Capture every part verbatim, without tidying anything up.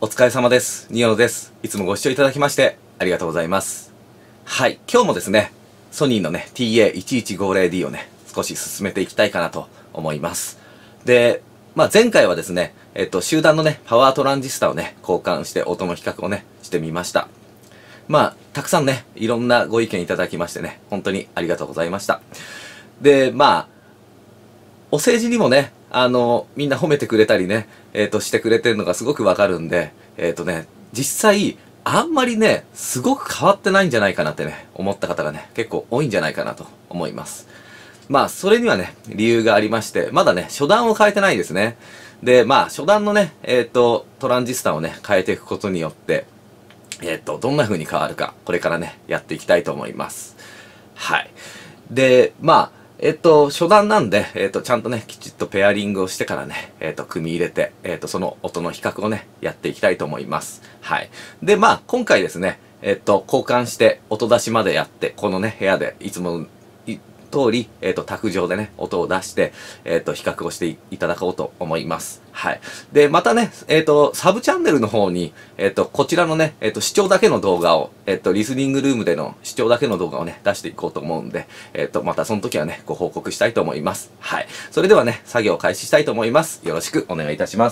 お疲れ様です。ニオです。いつもご視聴いただきましてありがとうございます。はい、今日もですね、ソニーのね、ティーエーいちいちごぜろディー をね、少し進めていきたいかなと思います。で、まあ前回はですね、えっと、集団のね、パワートランジスタをね、交換して音の比較をね、してみました。まあ、たくさんね、いろんなご意見いただきましてね、本当にありがとうございました。で、まあ、お世辞にもね、あの、みんな褒めてくれたりね、えっと、してくれてるのがすごくわかるんで、えっとね、実際、あんまりね、すごく変わってないんじゃないかなってね、思った方がね、結構多いんじゃないかなと思います。まあ、それにはね、理由がありまして、まだね、初段を変えてないですね。で、まあ、初段のね、えっと、トランジスタをね、変えていくことによって、えっと、どんな風に変わるか、これからね、やっていきたいと思います。はい。で、まあ、えっと、初段なんで、えっと、ちゃんとね、きちっとペアリングをしてからね、えっと、組み入れて、えっと、その音の比較をね、やっていきたいと思います。はい。で、まあ、今回ですね、えっと、交換して音出しまでやって、このね、部屋でいつも通り、えっと、卓上でね、音を出して、えっと、比較をしていただこうと思います。はい。で、またね、えっと、サブチャンネルの方に、えっと、こちらのね、えっと、視聴だけの動画を、えっと、リスニングルームでの視聴だけの動画をね、出していこうと思うんで、えっと、またその時はね、ご報告したいと思います。はい。それではね、作業を開始したいと思います。よろしくお願いいたします。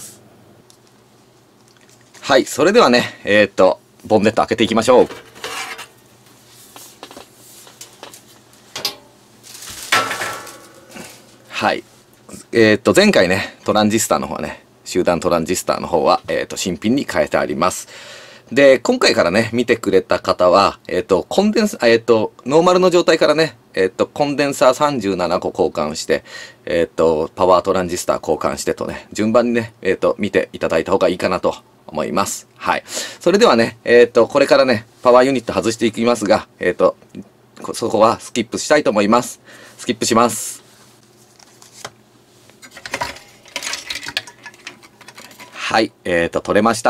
はい。それではね、えっと、ボンネット開けていきましょう。はい。えっと、前回ね、トランジスタの方はね、集団トランジスタの方は、えっと、新品に変えてあります。で、今回からね、見てくれた方は、えっと、コンデンサー、えっと、ノーマルの状態からね、えっと、コンデンサーさんじゅうななこ交換して、えっと、パワートランジスタ交換してとね、順番にね、えっと、見ていただいた方がいいかなと思います。はい。それではね、えっと、これからね、パワーユニット外していきますが、えっと、そこはスキップしたいと思います。スキップします。はい、えーと、取れました。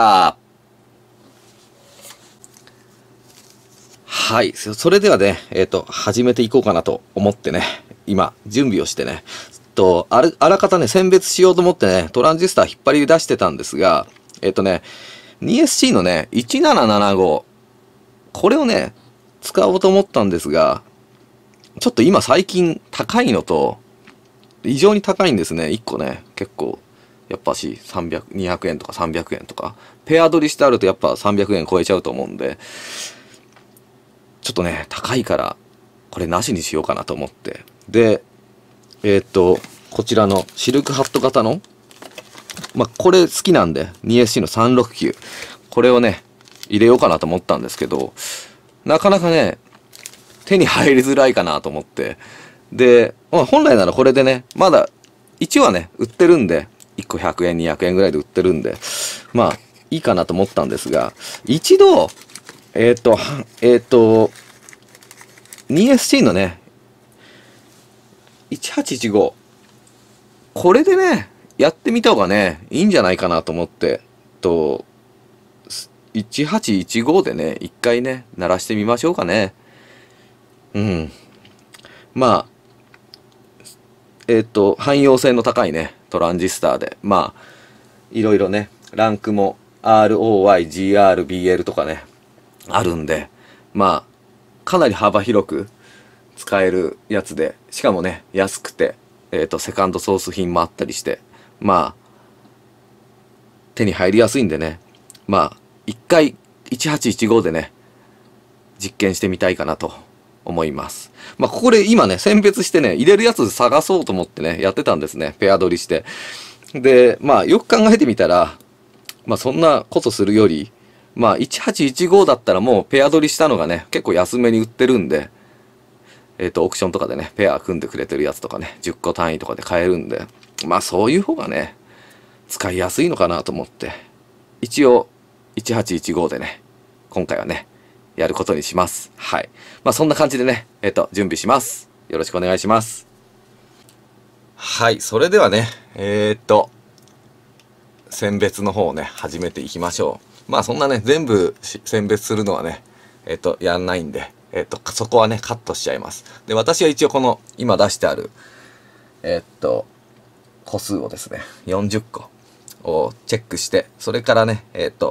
はい、それではね、えーと、始めていこうかなと思ってね、今、準備をしてね、と、あら、あらかたね、選別しようと思ってね、トランジスタ引っ張り出してたんですが、えっとね、にエスシー のね、いちななななご、これをね、使おうと思ったんですが、ちょっと今最近高いのと、異常に高いんですね、いっこね、結構。やっぱしさんびゃく、にひゃくえんとかさんびゃくえんとか、ペア取りしてあるとやっぱさんびゃくえん超えちゃうと思うんで、ちょっとね、高いから、これなしにしようかなと思って。で、えー、っと、こちらのシルクハット型の、まあ、これ好きなんで、にエスシー のさんろくきゅう。これをね、入れようかなと思ったんですけど、なかなかね、手に入りづらいかなと思って。で、まあ、本来ならこれでね、まだ、いちはね、売ってるんで、いっこひゃくえん、にひゃくえんぐらいで売ってるんで、まあ、いいかなと思ったんですが、一度、えっと、えっと、にエスシー のね、いちはちいちご、これでね、やってみた方がね、いいんじゃないかなと思って、と、いちはちいちごでね、一回ね、鳴らしてみましょうかね。うん。まあ、えっと、汎用性の高いね、トランジスターで、まあ、いろいろね、ランクも アールオーワイ、ジーアール、ビーエル とかね、あるんで、まあ、かなり幅広く使えるやつで、しかもね、安くて、えっと、セカンドソース品もあったりして、まあ、手に入りやすいんでね、まあ、一回いちはちいちごでね、実験してみたいかなと思います。まあ、ここで今ね、選別してね、入れるやつ探そうと思ってね、やってたんですね。ペア取りして。で、まあ、よく考えてみたら、まあ、そんなことするより、まあ、いちはちいちごだったらもうペア取りしたのがね、結構安めに売ってるんで、えっと、オークションとかでね、ペア組んでくれてるやつとかね、じゅっこ単位とかで買えるんで、まあ、そういう方がね、使いやすいのかなと思って、一応、いちはちいちごでね、今回はね、やることにします。はい。まあそんな感じでね、えっと、準備します。よろしくお願いします。はい、それではね、えー、っと、選別の方をね、始めていきましょう。まあそんなね、全部選別するのはね、えっと、やんないんで、えっと、そこはね、カットしちゃいます。で、私は一応この、今出してある、えっと、個数をですね、よんじゅっこをチェックして、それからね、えっと、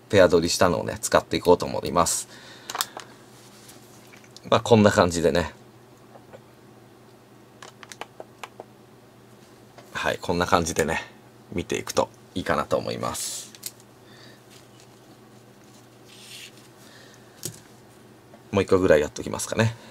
ペア取りしたのをね、使っていこうと思います。まあこんな感じでね。はい、こんな感じでね、見ていくといいかなと思います。もう一個ぐらいやっときますかね。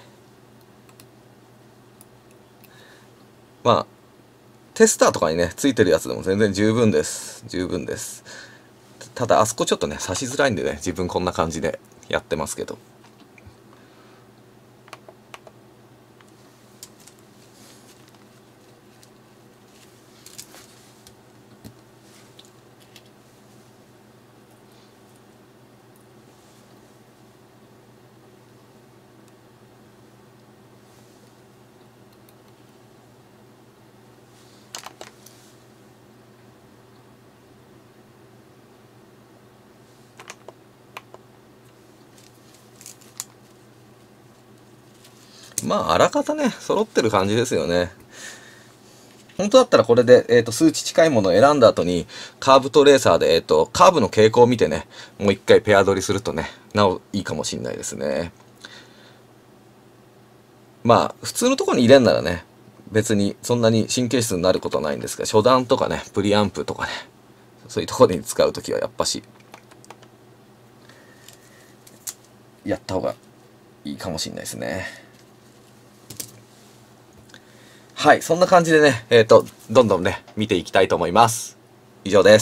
まあ、テスターとかにね、ついてるやつでも全然十分です。十分です。ただ、あそこちょっとね、差しづらいんでね、自分こんな感じでやってますけど。まあ、あらかたね、揃ってる感じですよね。本当だったらこれで、えっと、数値近いものを選んだ後に、カーブトレーサーで、えっと、カーブの傾向を見てね、もう一回ペア取りするとね、なおいいかもしんないですね。まあ、普通のところに入れんならね、別にそんなに神経質になることはないんですが、初段とかね、プリアンプとかね、そういうところに使うときはやっぱし、やった方がいいかもしんないですね。はい、そんな感じでね、えっと、どんどんね、見ていきたいと思います。以上です。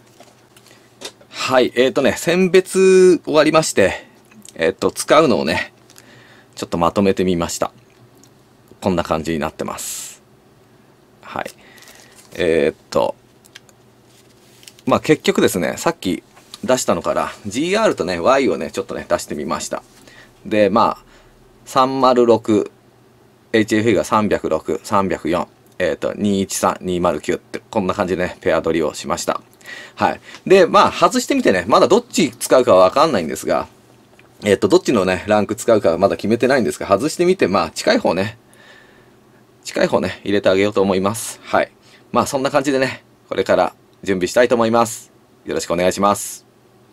はい、えっとね、選別終わりまして、えっと、使うのをね、ちょっとまとめてみました。こんな感じになってます。はい。えー、っと、まあ結局ですね、さっき出したのから ジーアール とね、Y をね、ちょっとね、出してみました。で、まあ、さんまるろく、エイチエフイー がさんびゃくろく、さんびゃくよん、えー、っと、にいちさん、にまるきゅうって、こんな感じでね、ペア取りをしました。はい。で、まあ、外してみてね、まだどっち使うかはわかんないんですが、えっと、どっちのね、ランク使うかはまだ決めてないんですが、外してみて、まあ、近い方ね、近い方ね、入れてあげようと思います。はい。まあ、そんな感じでね、これから準備したいと思います。よろしくお願いします。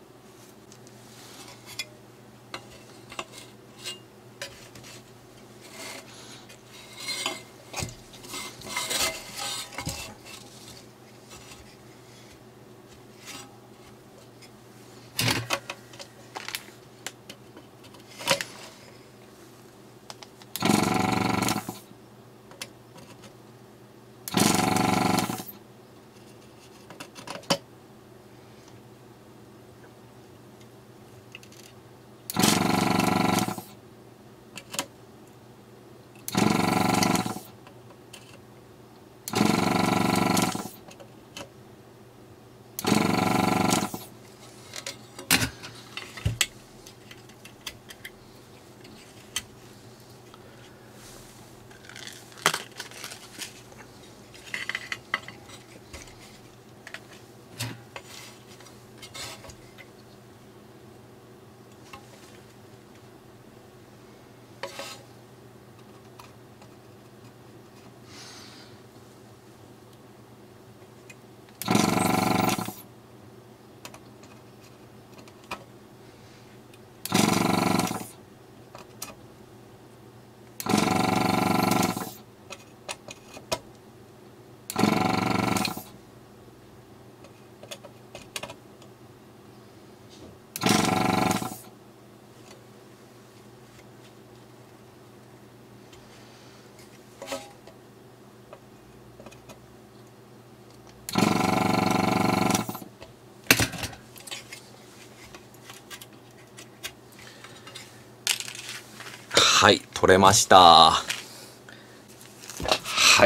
はい、取れました。はい、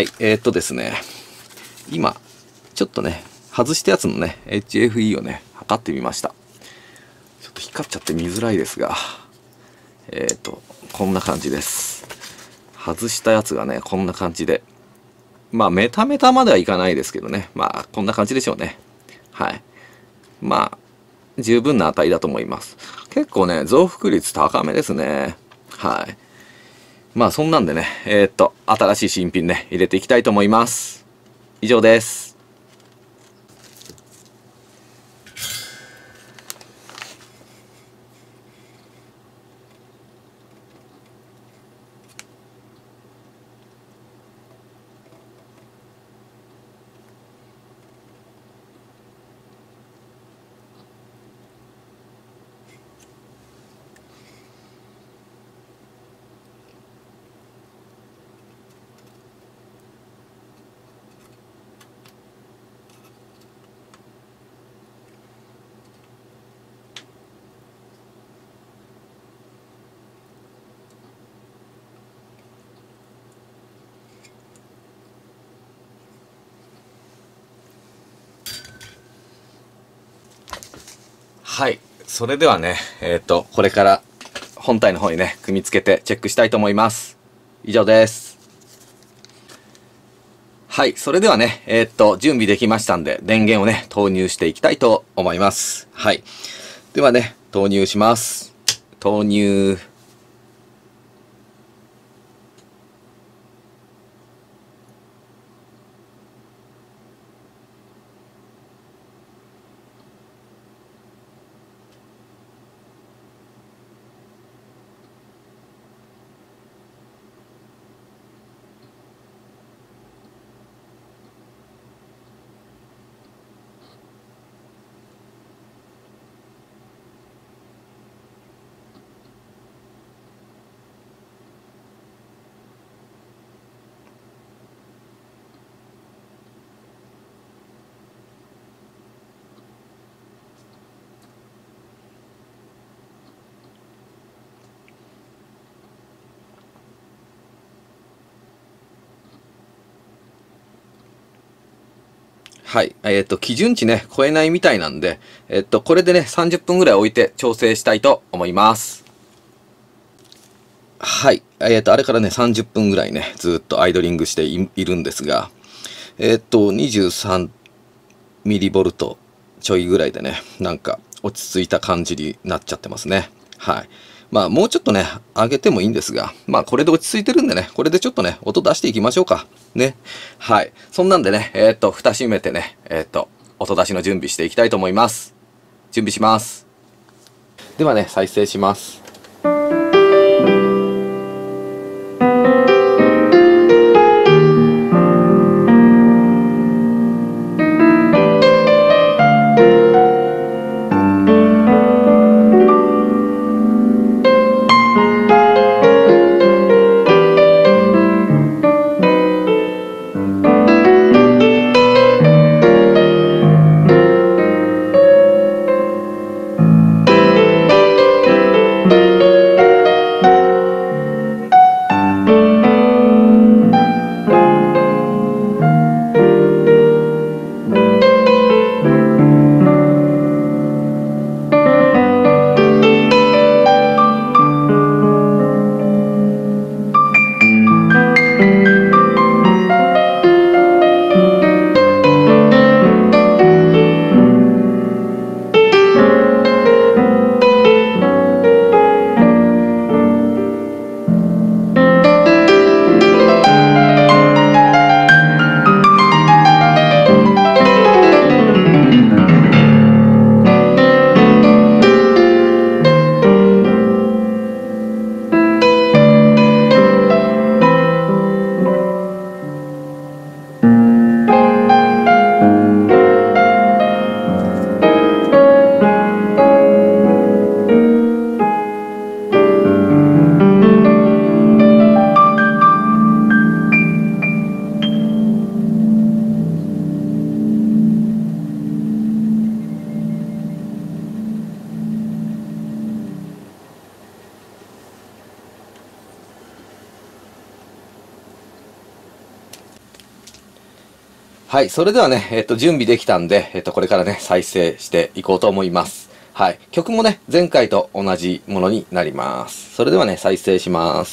えー、っとですね、今、ちょっとね、外したやつのね、エイチエフイー をね、測ってみました。ちょっと光っちゃって見づらいですが、えー、っと、こんな感じです。外したやつがね、こんな感じで、まあ、メタメタまではいかないですけどね、まあ、こんな感じでしょうね。はい。まあ、十分な値だと思います。結構ね、増幅率高めですね。はい。まあそんなんでね、えー、っと、新しい新品ね、入れていきたいと思います。以上です。 はい。それではね、えっと、これから本体の方にね、組み付けてチェックしたいと思います。以上です。はい。それではね、えっと、準備できましたんで、電源をね、投入していきたいと思います。はい。ではね、投入します。投入。はい。えっと、基準値ね、超えないみたいなんで、えっと、これでね、さんじゅっぷんぐらい置いて調整したいと思います。はい。えっと、あれからね、さんじゅっぷんぐらいね、ずっとアイドリングして い, いるんですが、えっと、にじゅうさんミリボルトちょいぐらいでね、なんか落ち着いた感じになっちゃってますね。はい。まあ、もうちょっとね、上げてもいいんですが、まあ、これで落ち着いてるんでね、これでちょっとね、音出していきましょうか。ね。はい。そんなんでね、えっと、蓋閉めてね、えっと、音出しの準備していきたいと思います。準備します。ではね、再生します。はい。それではね、えっと、準備できたんで、えっと、これからね、再生していこうと思います。はい。曲もね、前回と同じものになります。それではね、再生します。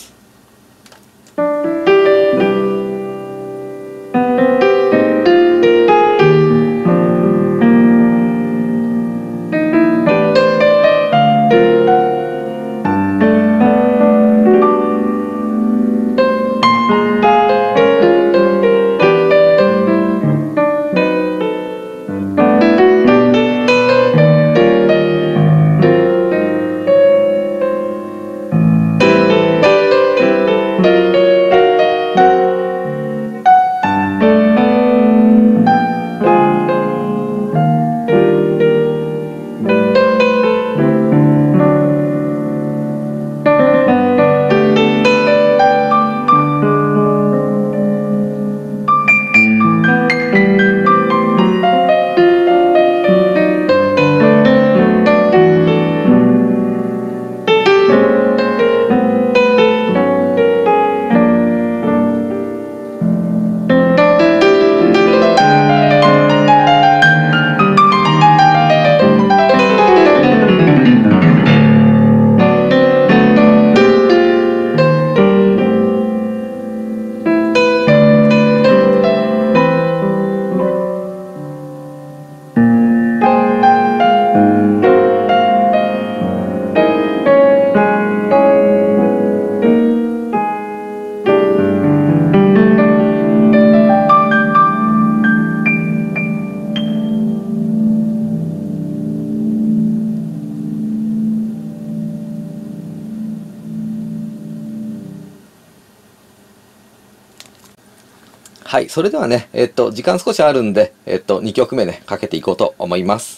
はい、それではね、えっと、時間少しあるんで、えっと、にきょくめね、かけていこうと思います。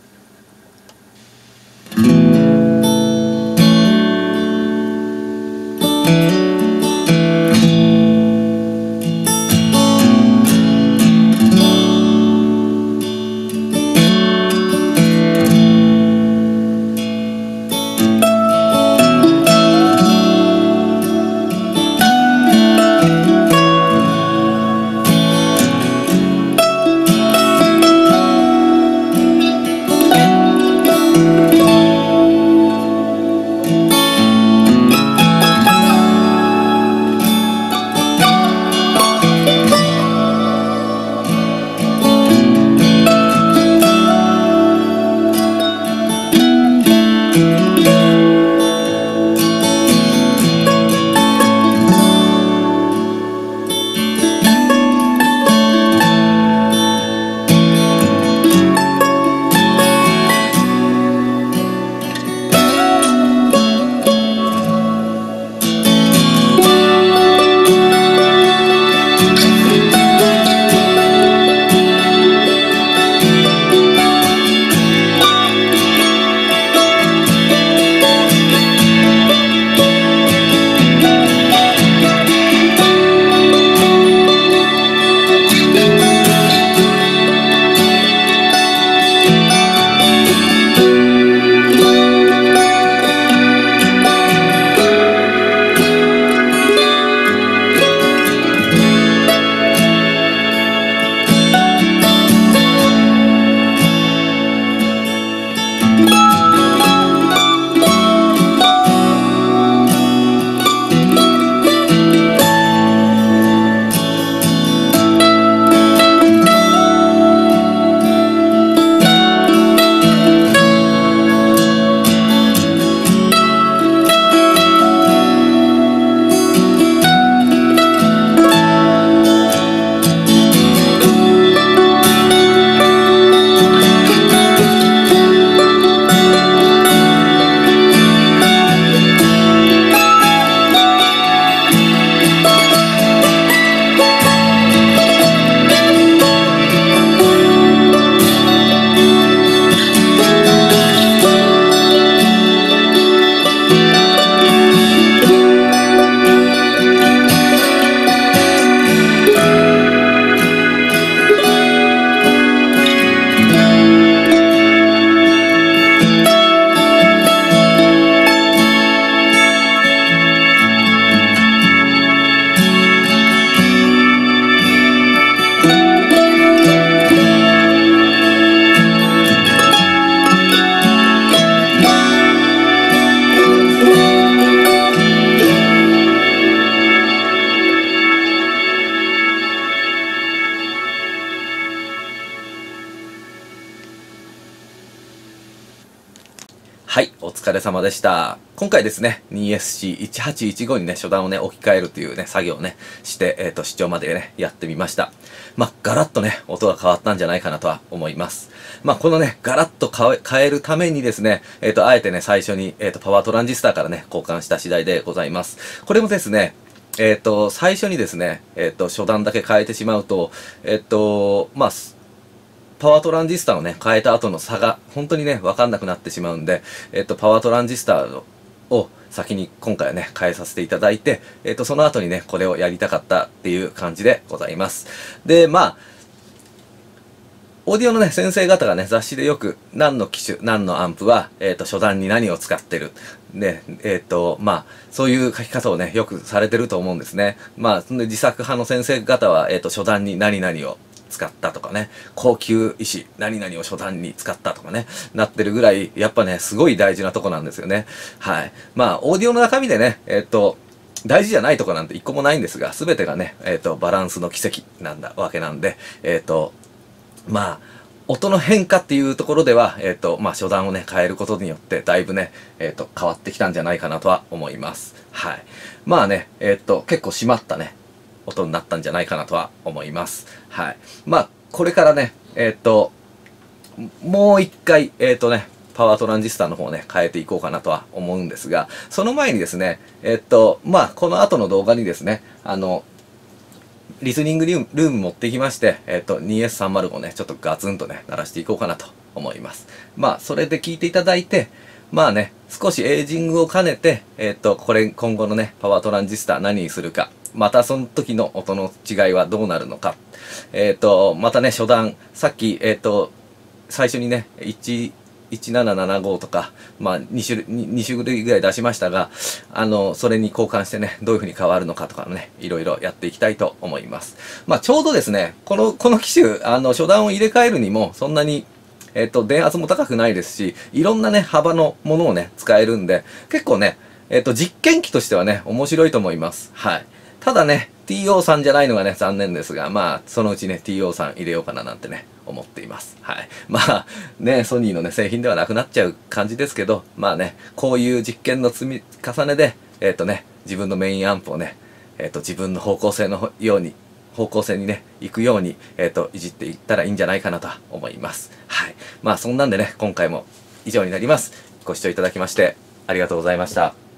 はい、お疲れ様でした。今回ですね、にエスシーいちはちいちご にね、初段をね、置き換えるというね、作業をね、して、えっと、視聴までね、やってみました。まあ、ガラッとね、音が変わったんじゃないかなとは思います。まあ、このね、ガラッと変えるためにですね、えっと、あえてね、最初に、えっと、パワートランジスタからね、交換した次第でございます。これもですね、えっと、最初にですね、えっと、初段だけ変えてしまうと、えっと、まあ、パワートランジスタをね、変えた後の差が本当にね、わかんなくなってしまうんで、えっと、パワートランジスタを先に今回はね、変えさせていただいて、えっと、その後にね、これをやりたかったっていう感じでございます。で、まあ、オーディオのね、先生方がね、雑誌でよく何の機種、何のアンプは、えっと、初段に何を使ってる。で、えっと、まあ、そういう書き方をね、よくされてると思うんですね。まあ、そんで自作派の先生方は、えっと、初段に何々を使ったとかね、高級石、何々を初段に使ったとかね、なってるぐらい、やっぱね、すごい大事なとこなんですよね。はい。まあ、オーディオの中身でね、えっと、大事じゃないとこなんて一個もないんですが、すべてがね、えっと、バランスの奇跡なんだ、わけなんで、えっと、まあ、音の変化っていうところでは、えっと、まあ、初段をね、変えることによって、だいぶね、えっと、変わってきたんじゃないかなとは思います。はい。まあね、えっと、結構締まったね、音になったんじゃないかなとは思います。はい。まあ、これからね、えっと、もう一回、えっとね、パワートランジスタの方をね、変えていこうかなとは思うんですが、その前にですね、えっと、まあ、この後の動画にですね、あの、 リスニングルームルーム持ってきまして、えっと、にエスさんまるご ね、ちょっとガツンとね、鳴らしていこうかなと思います。まあ、それで聞いていただいて、まあね、少しエイジングを兼ねて、えっと、これ、今後のね、パワートランジスタ何にするか、またその時の音の違いはどうなるのか、えっと、またね、初段、さっき、えっと、最初にね、いち、いちななななごとか、まあ2種類、に種類ぐらい出しましたが、あの、それに交換してね、どういう風に変わるのかとかね、いろいろやっていきたいと思います。まあちょうどですね、この、この機種、あの、初段を入れ替えるにも、そんなに、えっと、電圧も高くないですし、いろんなね、幅のものをね、使えるんで、結構ね、えっと、実験機としてはね、面白いと思います。はい。ただね、ティーオー さんじゃないのがね、残念ですが、まあ、そのうちね、ティーオー さん入れようかななんてね、思っています。はい。まあ、ね、ソニーのね、製品ではなくなっちゃう感じですけど、まあね、こういう実験の積み重ねで、えっとね、自分のメインアンプをね、えっと、自分の方向性のように、方向性にね、行くように、えっと、いじっていったらいいんじゃないかなと思います。はい。まあ、そんなんでね、今回も以上になります。ご視聴いただきまして、ありがとうございました。